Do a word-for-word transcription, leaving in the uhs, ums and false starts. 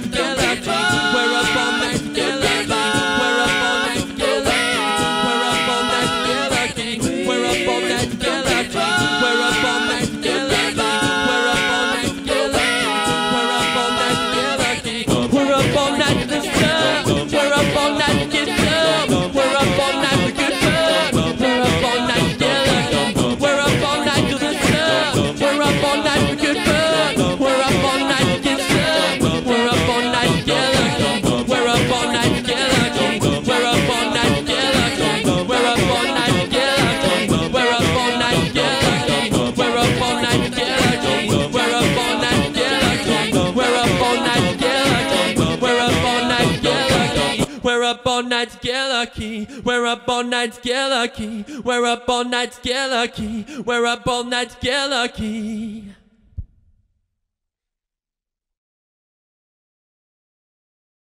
night together. We're up all night together. We're up all night together. We're up all night together. We're up all night together. We're up all night together. We're up all night together. We're up all night together. We're up all night to the sun. We're up all night to get some. We're up all night for good fun. We're up all night together. We're up all night to the sun. We're up all night for good fun. We're up all night to get some. We're up all night together. We're up all night together. We're up all night together. We're up all night together. We're up all night together. We're up all night together. We're up all night together. We're up all night together. We're up all night together. We're up all night together, key. We're up all night together, key. We're up all night together, key. We're up all night together, key.